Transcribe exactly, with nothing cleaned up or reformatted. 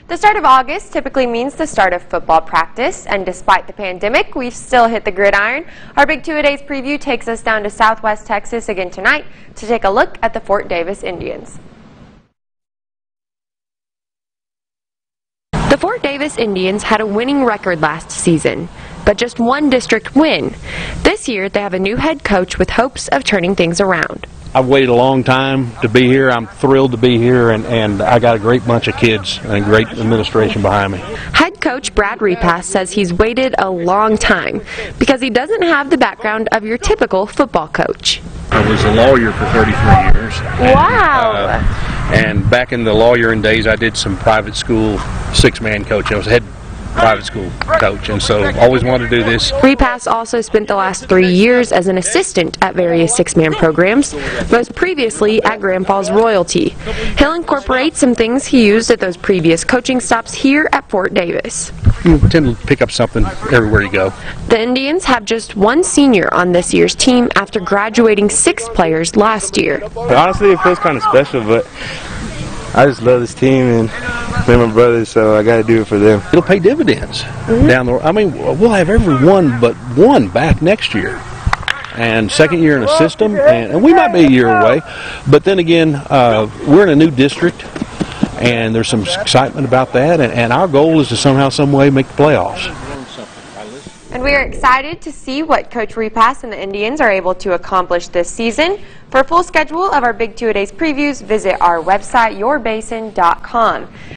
The start of August typically means the start of football practice, and despite the pandemic, we've still hit the gridiron. Our Big Two-A-Days preview takes us down to Southwest Texas again tonight to take a look at the Fort Davis Indians. The Fort Davis Indians had a winning record last season, but just one district win. This year, they have a new head coach with hopes of turning things around. I've waited a long time to be here. I'm thrilled to be here, and, and I got a great bunch of kids and a great administration behind me. Head coach Brad Repass says he's waited a long time because he doesn't have the background of your typical football coach. I was a lawyer for thirty-three years. Wow. And, uh, and back in the lawyering days, I did some private school six-man coaching. I was head private school coach, and so always wanted to do this. Repass also spent the last three years as an assistant at various six-man programs, most previously at Grand Falls Royalty. He'll incorporate some things he used at those previous coaching stops here at Fort Davis. You tend to pick up something everywhere you go. The Indians have just one senior on this year's team after graduating six players last year. Honestly, it feels kind of special, but I just love this team and they're my brothers, so I got to do it for them. It'll pay dividends mm-hmm. down the road. I mean, we'll have every one but one back next year. And second year in the system, and, and we might be a year away. But then again, uh, we're in a new district, and there's some excitement about that. And, and our goal is to somehow, some way, make the playoffs. And we are excited to see what Coach Repass and the Indians are able to accomplish this season. For a full schedule of our Big Two-A-Days previews, visit our website, your basin dot com.